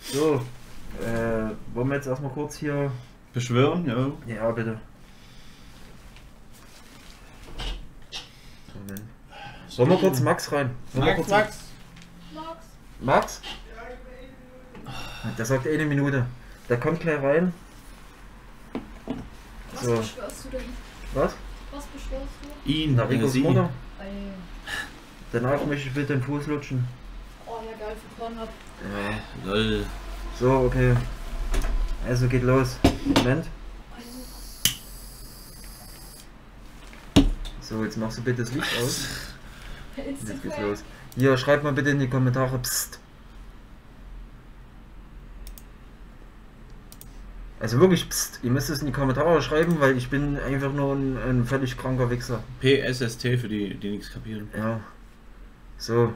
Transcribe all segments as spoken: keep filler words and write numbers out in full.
So, äh, wollen wir jetzt erstmal kurz hier beschwören? Ja. Ja, bitte. Moment. Wollen wir kurz Max rein? Wollen wir Max, kurz Max. Max. Max? Der sagt eine Minute. Der kommt gleich rein. Was So. beschwörst du denn? Was? Was beschwörst du? Ihn, Na, Ricos sie. Mutter. Ey. Danach möchte ich bitte den Fuß lutschen. Oh ja, geil, für Pornhub. Ja. Lol. So, okay. Also geht los. Moment. So, jetzt machst du bitte das Licht aus. Jetzt geht's los. Hier, schreibt mal bitte in die Kommentare. Psst. Also wirklich, psst. Ihr müsst es in die Kommentare schreiben, weil ich bin einfach nur ein, ein völlig kranker Wichser. P S S T für die, die nichts kapieren. Ja. So.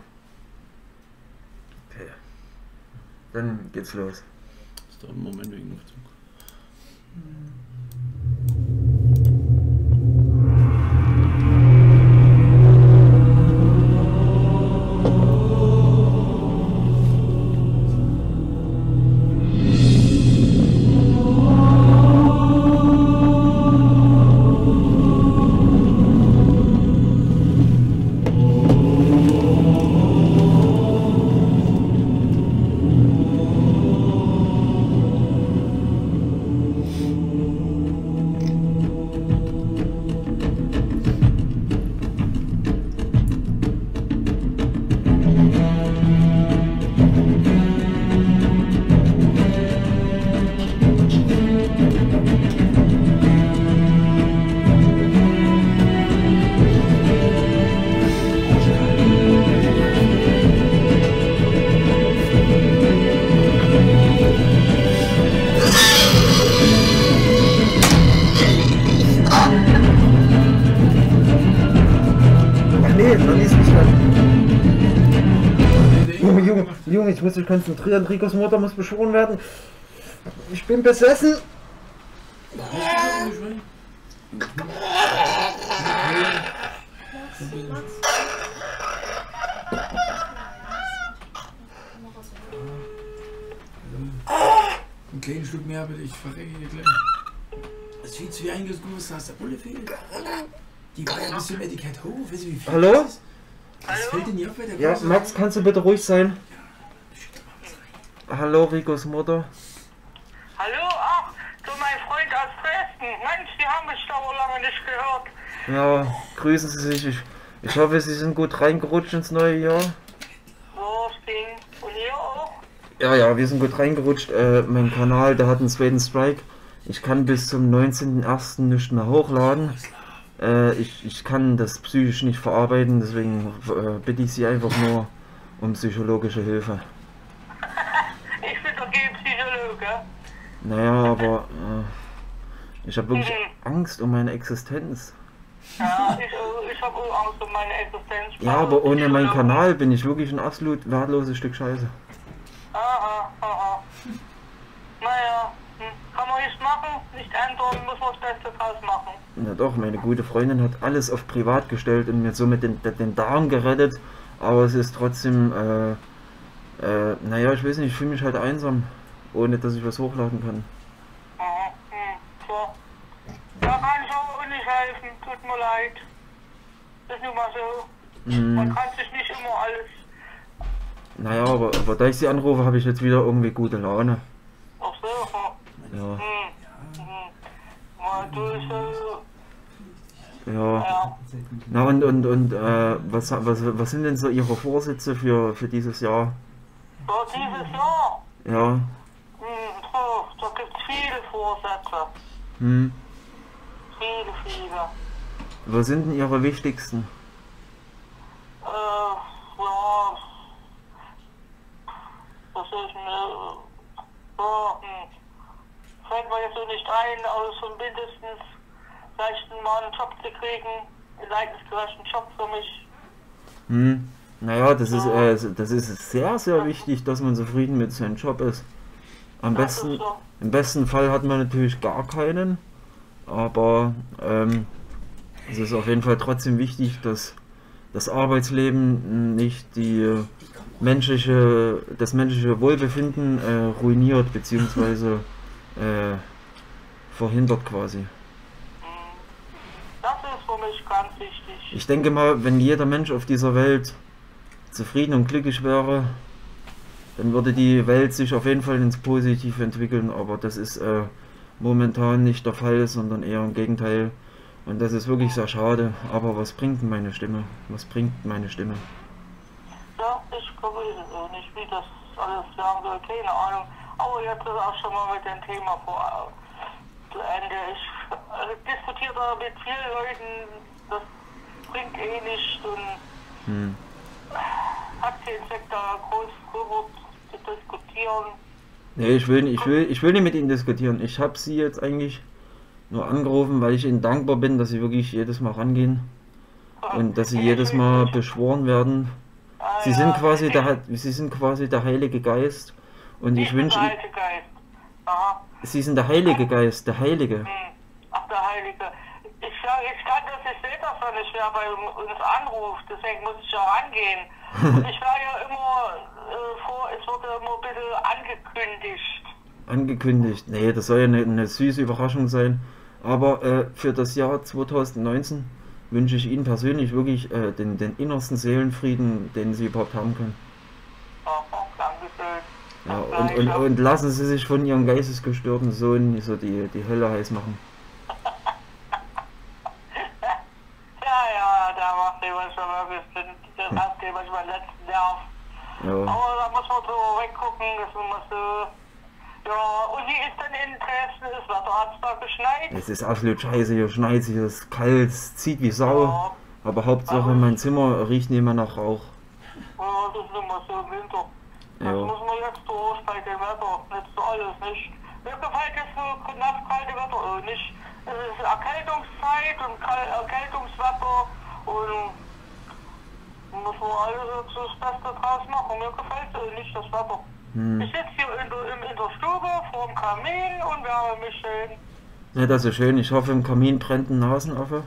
Okay. Dann geht's los. Das dauert einen Moment wegen Luftzug. Junge, ich muss mich konzentrieren. Ricos Mutter muss beschworen werden. Ich bin besessen. Einen kleinen Schluck mehr, bitte. Ich verrecke hier gleich. Das sieht wie eingeguckt, dass der Bulle fehlt. Die war ja bis zum Etikett hoch. Weißt du, wie viel Hallo? das ist? Was fällt denn hier auf bei der Ja, Kurse? Max, kannst du bitte ruhig sein? Hallo, Ricos Mutter. Hallo, ach, du mein Freund aus Dresden. Mensch, die haben mich da wohl lange nicht gehört. Ja, grüßen Sie sich. Ich, ich hoffe, Sie sind gut reingerutscht ins neue Jahr. So, Sting. Und ihr auch? Ja, ja, wir sind gut reingerutscht. Äh, mein Kanal, der hat einen zweiten Strike. Ich kann bis zum neunzehnten ersten nicht mehr hochladen. Äh, ich, ich kann das psychisch nicht verarbeiten, deswegen äh, bitte ich Sie einfach nur um psychologische Hilfe. Ich bin doch kein Psychologe. Naja, aber äh, ich habe wirklich Mhm. Angst um meine Existenz. Ja, ich, äh, ich habe auch Angst um meine Existenz. Ja, aber ohne meinen Psychologe. Kanal bin ich wirklich ein absolut wertloses Stück Scheiße. Aha, aha. Naja, hm. Kann man nichts machen, nicht ändern, muss man das Beste draus machen. Na doch, meine gute Freundin hat alles auf privat gestellt und mir somit den, den Darm gerettet, aber es ist trotzdem, äh, äh, naja, ich weiß nicht, ich fühle mich halt einsam, ohne dass ich was hochladen kann. Aha, hm. So. Da kann ich auch nicht helfen, tut mir leid. Ist nun mal so. Hm, Man kann sich nicht immer alles. naja, aber, aber da ich sie anrufe, habe ich jetzt wieder irgendwie gute Laune. Ach so, hm. Ja, Hm. Hm. Mal durch, äh, ja. ja. Na und, und, und, äh, was, was, was sind denn so Ihre Vorsätze für, für dieses Jahr? So, dieses Jahr, Ja, hm, so, da gibt es viele Vorsätze. hm, Viele, viele. was sind denn Ihre wichtigsten? Äh, ja. Was soll ich mir. Ja, hm. Fällt mir jetzt so nicht ein, aber so mindestens vielleicht mal einen Job zu kriegen. Einen leidensgerechten Job für mich. Hm, naja, das ist, äh, das ist sehr, sehr wichtig, dass man zufrieden mit seinem Job ist. Am Das ist besten, so. im besten Fall hat man natürlich gar keinen, aber ähm, es ist auf jeden Fall trotzdem wichtig, dass das Arbeitsleben nicht die, menschliche, das menschliche Wohlbefinden äh, ruiniert bzw. äh, verhindert quasi. Das ist für mich ganz wichtig. Ich denke mal, wenn jeder Mensch auf dieser Welt zufrieden und glücklich wäre, dann würde die Welt sich auf jeden Fall ins Positive entwickeln, aber das ist äh, momentan nicht der Fall, sondern eher im Gegenteil. Und das ist wirklich sehr schade. Aber was bringt meine Stimme? Was bringt meine Stimme? Ja, ich weiß es auch nicht, wie das alles sagen soll, keine Ahnung. Aber jetzt ist auch schon mal mit dem Thema vor zu Ende. Ich äh, diskutiere da mit vielen Leuten, das bringt eh nichts und Hm. hat den Sektor groß drüber zu diskutieren. Nee, ich will, ich will, ich will nicht mit Ihnen diskutieren. Ich habe Sie jetzt eigentlich nur angerufen, weil ich Ihnen dankbar bin, dass Sie wirklich jedes Mal rangehen und dass Sie jedes Mal beschworen werden. Ah, Sie ja, sind quasi ich- der, Sie sind quasi der Heilige Geist und ich bin wünsche der Ihnen, alte Geist. Aha. Sie sind der Heilige Geist, der Heilige. Hm. Ach, der Heilige. Ich sage, ich kann das, ich sehe das ja nicht, wer bei uns anruft, deswegen muss ich ja rangehen. Und ich war ja immer äh, vor, es wurde immer ein bisschen angekündigt. Angekündigt. Nee, das soll ja eine, eine süße Überraschung sein. Aber äh, für das Jahr zweitausendneunzehn wünsche ich Ihnen persönlich wirklich äh, den, den innersten Seelenfrieden, den Sie überhaupt haben können. Aha, Dankeschön. Ja, Das und, und, Gleiche. und lassen Sie sich von Ihrem geistesgestörten Sohn so die, die Hölle heiß machen. Ja, ja, da macht jemand schon wirklich, das hat jemand meinen letzten Nerv. Ja. Aber da muss man so weggucken, das muss so. Ja, und wie ist denn in Dresden das Wetter? Hat es da geschneit? Es ist absolut scheiße, hier schneit, hier ist kalt, es zieht wie Sau. Ja, Aber Hauptsache mein Zimmer riecht nicht mehr nach Rauch. ja, das ist immer so im Winter. Das Ja. muss man jetzt durch bei dem Wetter, nicht so alles, nicht? Mir gefällt das so nachtkalte Wetter auch nicht. Es ist Erkältungszeit und Kal Erkältungswetter und muss man alles so das Beste draus machen. Mir gefällt so nicht das Wetter. Hm. Ich sitze hier in der, in, in der Stube vor dem Kamin und wärme mich schön. Ja, das ist schön. Ich hoffe, im Kamin brennt ein Nasenaffe.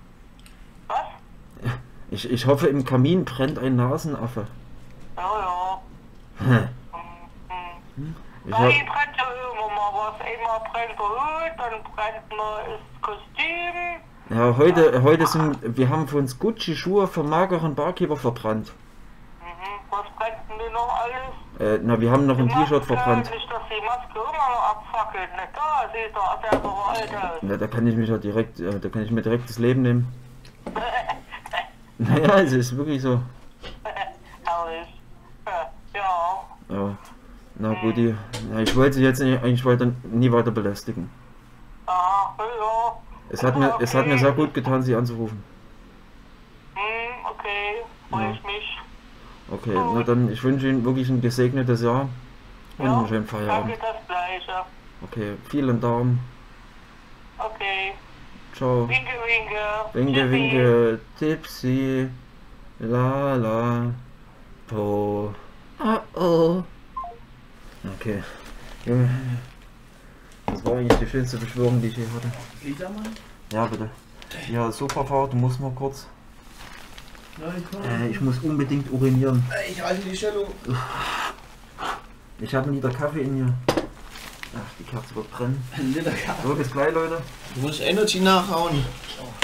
Was? Ich, ich hoffe, im Kamin brennt ein Nasenaffe. Ja, ja. Hm. Hm, hm. Ich Nein, hab, brennt ja immer mal was. Einmal brennt der Hut, dann brennt mal das Kostüm. ja, heute, heute sind, wir haben für uns Gucci-Schuhe vom mageren Barkeeper verbrannt. Mhm. Was brennt denn noch alles? Äh, na, wir haben noch ein Die T-Shirt Maske, verbrannt. Nicht, dass die Maske immer noch abfackelt. Na da, seht ihr, der ist aber alt aus. Ja, da kann ich mich ja direkt, äh, da kann ich mir direkt das Leben nehmen. Naja, es ist wirklich so. Herrlich. Ja. Ja. Na gut, die, ja, ich wollte sie jetzt nicht, eigentlich weiter, nie weiter belästigen. Aha, ja. Es hat mir, es hat mir sehr gut getan, sie anzurufen. Hm, okay. Freue Ja. ich mich. Okay, na dann, ich wünsche Ihnen wirklich ein gesegnetes Jahr und einen schönen Feierabend. Danke, das Gleiche. Okay, vielen Dank. Okay. Ciao. Winke, winke. Winke, Tschüssi. winke, tipsy, la la, po. Oh oh. Okay. Ja. Das war eigentlich die schönste Beschwörung, die ich je hatte. Liedermann? Ja, bitte. Ja, Superfahrt, du musst mal kurz. Ja, ich komme. Äh, ich muss unbedingt urinieren. Ich halte die Stellung. Ich habe einen Liter Kaffee in mir. Ach, die Kerze wird brennen. Ein Liter Kaffee. So, bis gleich, Leute. Du musst Energy nachhauen. Oh.